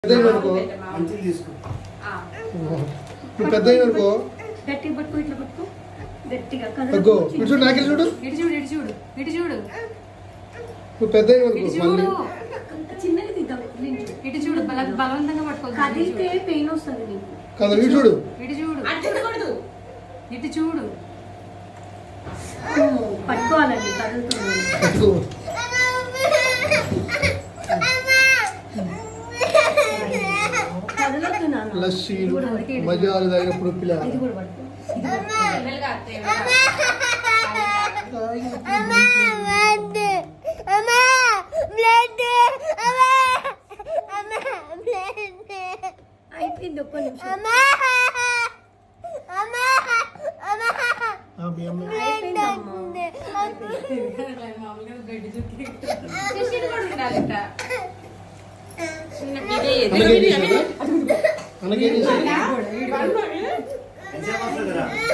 బలవంతంగా పట్టుకోవాలి పెయిన్ వస్తుంది ఇటు చూడు పట్టుకోవాలండి లస్సీ మజాలు తాగినప్పుడు పిల్లలు అయిపోయింది ఒక్క నిమిషం అలాగే